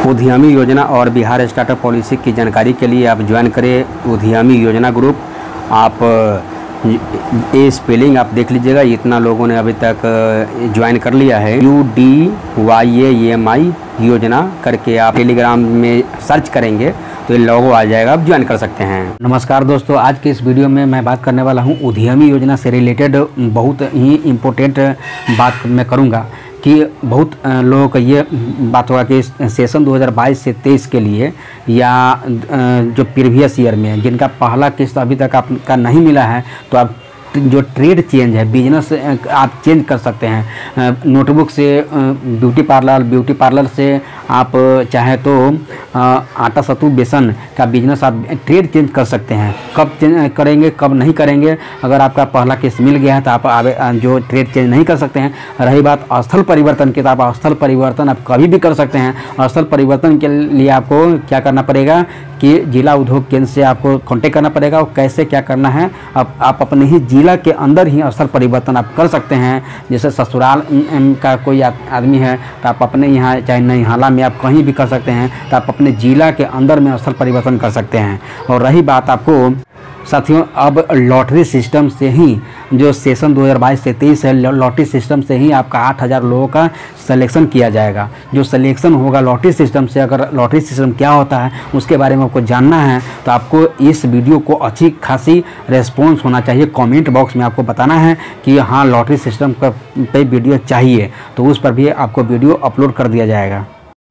उद्यमी योजना और बिहार स्टार्टअप पॉलिसी की जानकारी के लिए आप ज्वाइन करें उद्यमी योजना ग्रुप। आप ये स्पेलिंग आप देख लीजिएगा, इतना लोगों ने अभी तक ज्वाइन कर लिया है। UDYAMI योजना करके आप टेलीग्राम में सर्च करेंगे तो ये लोगो आ जाएगा, आप ज्वाइन कर सकते हैं। नमस्कार दोस्तों, आज के इस वीडियो में मैं बात करने वाला हूँ उद्यमी योजना से रिलेटेड बहुत ही इम्पोर्टेंट बात मैं करूँगा कि बहुत लोगों का ये बात होगा कि सेशन 2022 से 23 के लिए या जो प्रीवियस ईयर में जिनका पहला किस्त अभी तक आपका नहीं मिला है तो आप जो ट्रेड चेंज है, बिजनेस आप चेंज कर सकते हैं। नोटबुक से ब्यूटी पार्लर से आप चाहे तो आटा सत्तू बेसन का बिजनेस आप ट्रेड चेंज कर सकते हैं। कब चेंज करेंगे, कब नहीं करेंगे, अगर आपका पहला किस्त मिल गया है तो आप जो ट्रेड चेंज नहीं कर सकते हैं। रही बात स्थल परिवर्तन की, तो आप स्थल परिवर्तन आप कभी भी कर सकते हैं। स्थल परिवर्तन के लिए आपको क्या करना पड़ेगा कि जिला उद्योग केंद्र से आपको कांटेक्ट करना पड़ेगा और कैसे क्या करना है आप अपने ही जिला के अंदर ही स्थल परिवर्तन आप कर सकते हैं। जैसे ससुराल का कोई आदमी है तो आप अपने यहाँ चाहे नैहाला में आप कहीं भी कर सकते हैं, तो आप अपने जिला के अंदर में स्थल परिवर्तन कर सकते हैं। और रही बात आपको साथियों, अब लॉटरी सिस्टम से ही जो सेशन 2022 से 23 है, लॉटरी सिस्टम से ही आपका 8000 लोगों का सिलेक्शन किया जाएगा। जो सिलेक्शन होगा लॉटरी सिस्टम से, अगर लॉटरी सिस्टम क्या होता है उसके बारे में आपको जानना है तो आपको इस वीडियो को अच्छी खासी रेस्पॉन्स होना चाहिए। कमेंट बॉक्स में आपको बताना है कि हाँ लॉटरी सिस्टम पे वीडियो चाहिए, तो उस पर भी आपको वीडियो अपलोड कर दिया जाएगा।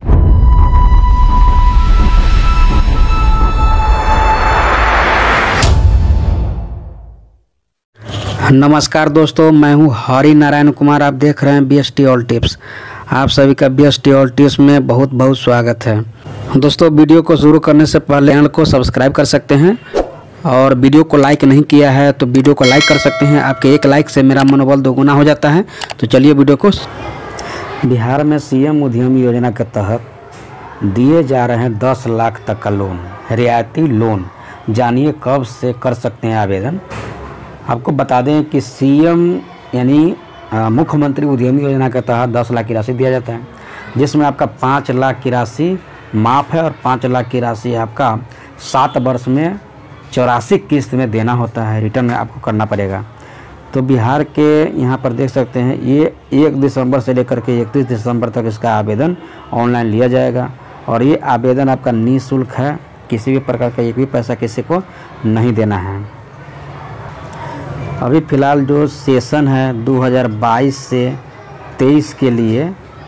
नमस्कार दोस्तों, मैं हूं हरि नारायण कुमार। आप देख रहे हैं BST ऑल टिप्स। आप सभी का BST ऑल टिप्स में बहुत बहुत स्वागत है। दोस्तों, वीडियो को शुरू करने से पहले चैनल को सब्सक्राइब कर सकते हैं और वीडियो को लाइक नहीं किया है तो वीडियो को लाइक कर सकते हैं। आपके एक लाइक से मेरा मनोबल दोगुना हो जाता है। तो चलिए वीडियो को। बिहार में CM उद्यमी योजना के तहत दिए जा रहे हैं 10 लाख तक का लोन, रियायती लोन। जानिए कब से कर सकते हैं आवेदन। आपको बता दें कि CM यानी मुख्यमंत्री उद्यमी योजना के तहत 10 लाख की राशि दिया जाता है, जिसमें आपका 5 लाख की राशि माफ़ है और 5 लाख की राशि आपका 7 वर्ष में 84 किस्त में देना होता है, रिटर्न आपको करना पड़ेगा। तो बिहार के यहाँ पर देख सकते हैं ये 1 दिसंबर से लेकर के 31 दिसंबर तक इसका आवेदन ऑनलाइन लिया जाएगा और ये आवेदन आपका निःशुल्क है। किसी भी प्रकार का एक भी पैसा किसी को नहीं देना है। अभी फ़िलहाल जो सेशन है 2022 से 23 के लिए,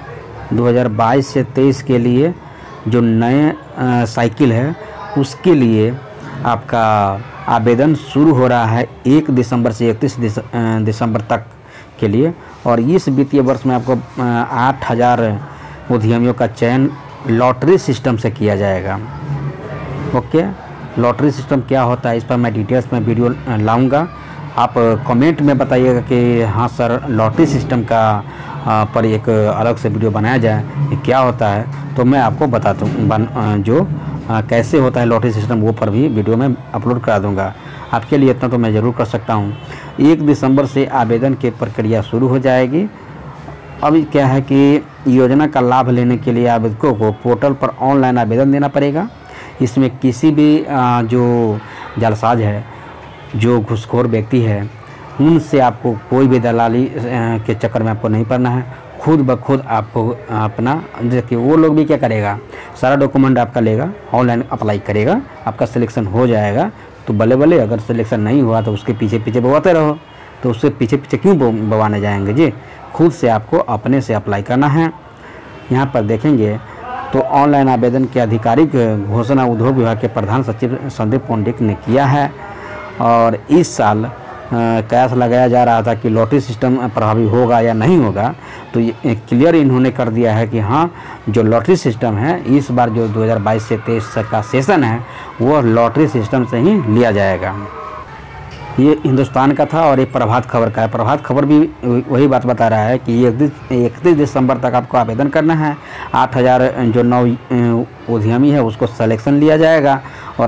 2022 से 23 के लिए जो नए साइकिल है उसके लिए आपका आवेदन शुरू हो रहा है 1 दिसंबर से 31 दिसंबर तक के लिए। और इस वित्तीय वर्ष में आपको 8000 उद्यमियों का चयन लॉटरी सिस्टम से किया जाएगा। ओके, लॉटरी सिस्टम क्या होता है इस पर मैं डिटेल्स में वीडियो लाऊंगा। आप कमेंट में बताइएगा कि हाँ सर लॉटरी सिस्टम का पर एक अलग से वीडियो बनाया जाए, ये क्या होता है, तो मैं आपको बताता हूँ जो कैसे होता है लॉटरी सिस्टम, वो पर भी वीडियो में अपलोड करा दूँगा। आपके लिए इतना तो मैं ज़रूर कर सकता हूँ। 1 दिसंबर से आवेदन की प्रक्रिया शुरू हो जाएगी। अभी क्या है कि योजना का लाभ लेने के लिए आवेदकों को पोर्टल पर ऑनलाइन आवेदन देना पड़ेगा। इसमें किसी भी जो जालसाज है, जो घूसखोर व्यक्ति है, उनसे आपको कोई भी दलाली के चक्कर में आपको नहीं पड़ना है। खुद ब खुद आपको अपना, देखिए वो लोग भी क्या करेगा, सारा डॉक्यूमेंट आपका लेगा, ऑनलाइन अप्लाई करेगा, आपका सिलेक्शन हो जाएगा तो बल्ले बल्ले। अगर सिलेक्शन नहीं हुआ तो उसके पीछे पीछे बवाते रहो, तो उससे पीछे पीछे क्यों बवाने जाएंगे जी। खुद से आपको अपने से अप्लाई करना है। यहाँ पर देखेंगे तो ऑनलाइन आवेदन की आधिकारिक घोषणा उद्योग विभाग के प्रधान सचिव संदीप पंडित ने किया है। और इस साल कयास लगाया जा रहा था कि लॉटरी सिस्टम प्रभावी होगा या नहीं होगा, तो ये क्लियर इन्होंने कर दिया है कि हाँ जो लॉटरी सिस्टम है इस बार जो 2022 से 23 का सेशन है वो लॉटरी सिस्टम से ही लिया जाएगा। ये हिंदुस्तान का था और ये प्रभात खबर का है। प्रभात खबर भी वही बात बता रहा है कि 31 दिसंबर तक आपको आवेदन करना है। 8000 जो नौ उद्यमी है उसको सिलेक्शन लिया जाएगा और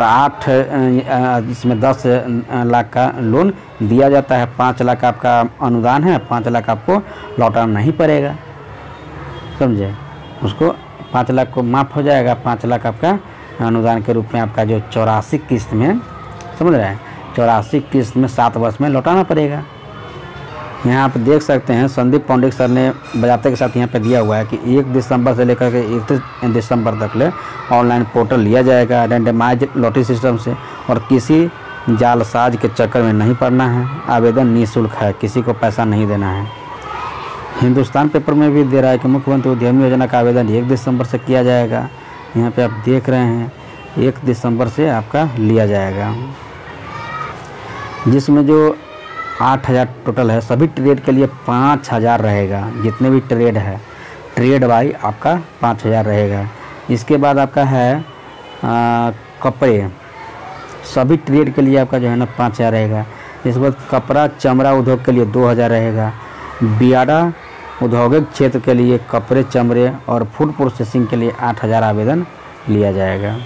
इसमें 10 लाख का लोन दिया जाता है। 5 लाख आपका अनुदान है, 5 लाख आपको लौटाना नहीं पड़ेगा, समझे। उसको 5 लाख को माफ़ हो जाएगा। 5 लाख आपका अनुदान के रूप में आपका जो 84 किस्त में, समझ रहे हैं, 84 किस्त में 7 वर्ष में लौटाना पड़ेगा। यहाँ आप देख सकते हैं संदीप पौंडिक सर ने बजाते के साथ यहाँ पे दिया हुआ है कि 1 दिसंबर से लेकर के 31 दिसंबर तक ले ऑनलाइन पोर्टल लिया जाएगा रैंडमाइज लॉटरी सिस्टम से, और किसी जालसाज के चक्कर में नहीं पड़ना है। आवेदन निःशुल्क है, किसी को पैसा नहीं देना है। हिंदुस्तान पेपर में भी दे रहा है कि मुख्यमंत्री उद्यमी योजना का आवेदन 1 दिसंबर से किया जाएगा। यहाँ पे आप देख रहे हैं 1 दिसंबर से आपका लिया जाएगा, जिसमें जो 8000 टोटल है। सभी ट्रेड के लिए 5000 रहेगा, जितने भी ट्रेड है, ट्रेड वाई आपका 5000 रहेगा। इसके बाद आपका है कपड़े, सभी ट्रेड के लिए आपका जो है ना 5000 रहेगा। इसके बाद कपड़ा चमड़ा उद्योग के लिए 2000 रहेगा। बियाडा औद्योगिक क्षेत्र के लिए कपड़े चमड़े और फूड प्रोसेसिंग के लिए 8000 आवेदन लिया जाएगा।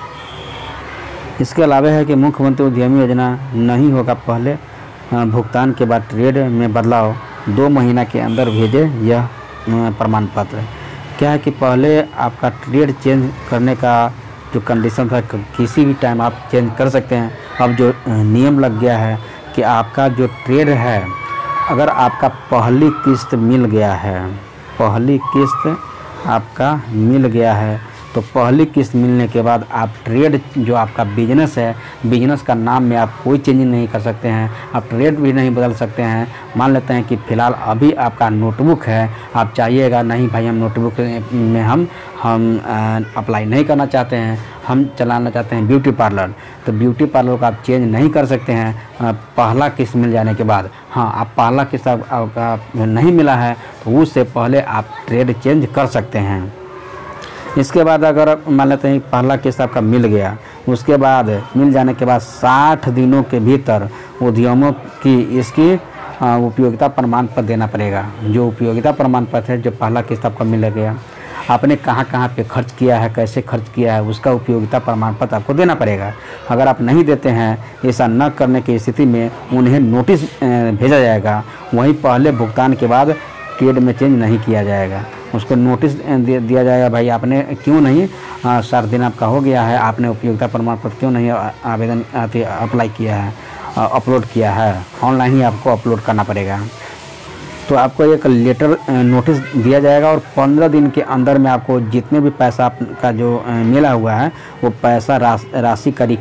इसके अलावा है कि मुख्यमंत्री उद्यमी योजना नहीं होगा पहले भुगतान के बाद ट्रेड में बदलाव 2 महीना के अंदर भेजे यह प्रमाण पत्र। क्या है कि पहले आपका ट्रेड चेंज करने का जो कंडीशन था किसी भी टाइम आप चेंज कर सकते हैं। अब जो नियम लग गया है कि आपका जो ट्रेड है, अगर आपका पहली किस्त मिल गया है, पहली किस्त आपका मिल गया है, तो पहली किस्त मिलने के बाद आप ट्रेड जो आपका बिजनेस है, बिजनेस का नाम में आप कोई चेंजिंग नहीं कर सकते हैं, आप ट्रेड भी नहीं बदल सकते हैं। मान लेते हैं कि फ़िलहाल अभी आपका नोटबुक है, आप चाहिएगा नहीं भाई हम नोटबुक में हम अप्लाई नहीं करना चाहते हैं, हम चलाना चाहते हैं ब्यूटी पार्लर, तो ब्यूटी पार्लर को आप चेंज नहीं कर सकते हैं पहला किस्त मिल जाने के बाद। हाँ, आप पहला किस्त आपका नहीं मिला है तो उससे पहले आप ट्रेड चेंज कर सकते हैं। इसके बाद अगर मान लेते हैं पहला किस्त आपका मिल गया, उसके बाद मिल जाने के बाद 60 दिनों के भीतर उद्यमों की इसकी उपयोगिता प्रमाण पत्र देना पड़ेगा। जो उपयोगिता प्रमाण पत्र है, जो पहला किस्त आपका मिल गया, आपने कहाँ कहाँ पे खर्च किया है, कैसे खर्च किया है, उसका उपयोगिता प्रमाण पत्र आपको देना पड़ेगा। अगर आप नहीं देते हैं, ऐसा न करने की स्थिति में उन्हें नोटिस भेजा जाएगा। वहीं पहले भुगतान के बाद ट्रेड में चेंज नहीं किया जाएगा, उसको नोटिस दिया जाएगा, भाई आपने क्यों नहीं 7 दिन आपका हो गया है, आपने उपयोगिता प्रमाण पत्र क्यों नहीं आवेदन अप्लाई किया है, अपलोड किया है, ऑनलाइन ही आपको अपलोड करना पड़ेगा। तो आपको एक लेटर नोटिस दिया जाएगा और 15 दिन के अंदर में आपको जितने भी पैसा आपका जो मिला हुआ है वो पैसा राशि का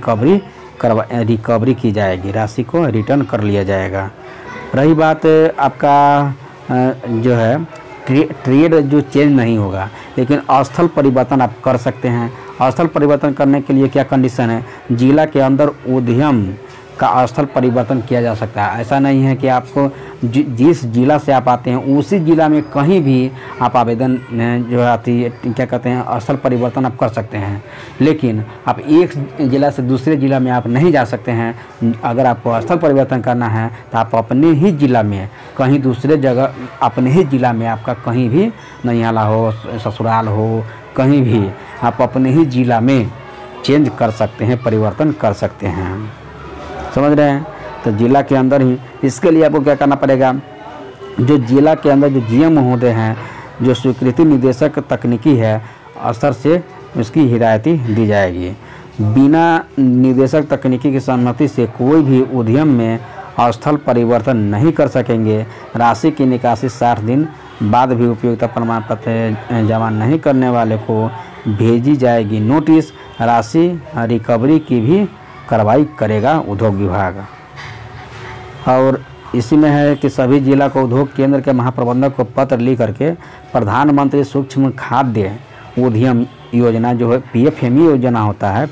रिकवरी की जाएगी, राशि को रिटर्न कर लिया जाएगा। रही बात आपका जो है ट्रेड जो चेंज नहीं होगा, लेकिन स्थल परिवर्तन आप कर सकते हैं। स्थल परिवर्तन करने के लिए क्या कंडीशन है, जिला के अंदर उद्यम का स्थल परिवर्तन किया जा सकता है। ऐसा नहीं है कि आपको जिस जिला से आप आते हैं उसी जिला में कहीं भी आप आवेदन जो आती है क्या कहते हैं स्थल परिवर्तन आप कर सकते हैं, लेकिन आप एक ज़िला से दूसरे ज़िला में आप नहीं जा सकते हैं। अगर आपको स्थल परिवर्तन करना है तो आप अपने ही ज़िला में कहीं दूसरे जगह, अपने ही ज़िला में आपका कहीं भी नैयाला हो, ससुराल हो, कहीं भी आप अपने ही ज़िला में चेंज कर सकते हैं, परिवर्तन कर सकते हैं। समझ रहे हैं? तो जिला के अंदर ही इसके लिए आपको क्या करना पड़ेगा, जो जिला के अंदर जो जीएम महोदय हैं, जो स्वीकृति निदेशक तकनीकी है, स्तर से उसकी हिदायती दी जाएगी। बिना निदेशक तकनीकी की सहमति से कोई भी उद्यम में स्थल परिवर्तन नहीं कर सकेंगे। राशि की निकासी 60 दिन बाद भी उपयोगिता प्रमाण पत्र जमा नहीं करने वाले को भेजी जाएगी नोटिस। राशि रिकवरी की भी कार्रवाई करेगा उद्योग विभाग। और इसी में है कि सभी जिला को उद्योग केंद्र के महाप्रबंधक को पत्र लिख करके प्रधानमंत्री सूक्ष्म खाद्य उद्यम योजना जो है PFME योजना होता है,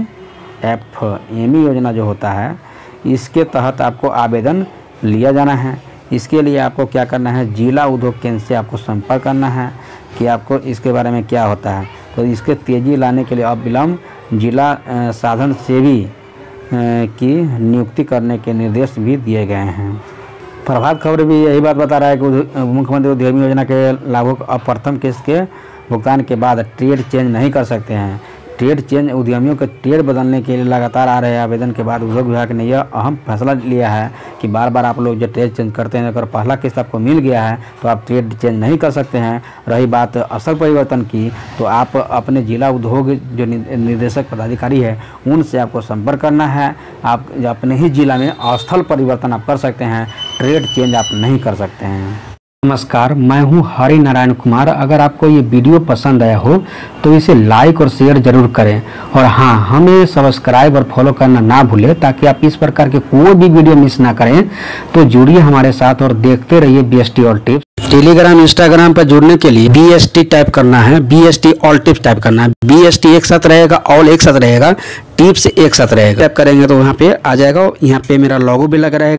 PFME योजना जो होता है, इसके तहत आपको आवेदन लिया जाना है। इसके लिए आपको क्या करना है, जिला उद्योग केंद्र से आपको संपर्क करना है कि आपको इसके बारे में क्या होता है। तो इसके तेज़ी लाने के लिए अविलंब जिला साधन सेवी की नियुक्ति करने के निर्देश भी दिए गए हैं। प्रभात खबर भी यही बात बता रहा है कि मुख्यमंत्री उद्यमी योजना के लाभुक अब प्रथम किस्त के भुगतान के बाद ट्रेड चेंज नहीं कर सकते हैं। ट्रेड चेंज उद्यमियों के ट्रेड बदलने के लिए लगातार आ रहे हैं आवेदन के बाद उद्योग विभाग ने यह अहम फैसला लिया है कि बार बार आप लोग जो ट्रेड चेंज करते हैं, अगर पहला किस्त आपको मिल गया है तो आप ट्रेड चेंज नहीं कर सकते हैं। रही बात असल परिवर्तन की, तो आप अपने जिला उद्योग जो निदेशक पदाधिकारी है उनसे आपको संपर्क करना है। आप अपने ही जिला में स्थल परिवर्तन आप कर सकते हैं, ट्रेड चेंज आप नहीं कर सकते हैं। नमस्कार, मैं हूं हरि नारायण कुमार। अगर आपको ये वीडियो पसंद आया हो तो इसे लाइक और शेयर जरूर करें, और हाँ, हमें सब्सक्राइब और फॉलो करना ना भूलें ताकि आप इस प्रकार के कोई भी वीडियो मिस ना करें। तो जुड़िए हमारे साथ और देखते रहिए BST all tips. Telegram Instagram पर जुड़ने के लिए BST टाइप करना है, BST ऑल टिप्स टाइप करना है। BST एक साथ रहेगा, ऑल एक साथ रहेगा, टिप्स एक साथ रहेगा। टाइप करेंगे तो यहाँ पे आ जाएगा। यहाँ पे मेरा लोगो भी लग रहा है।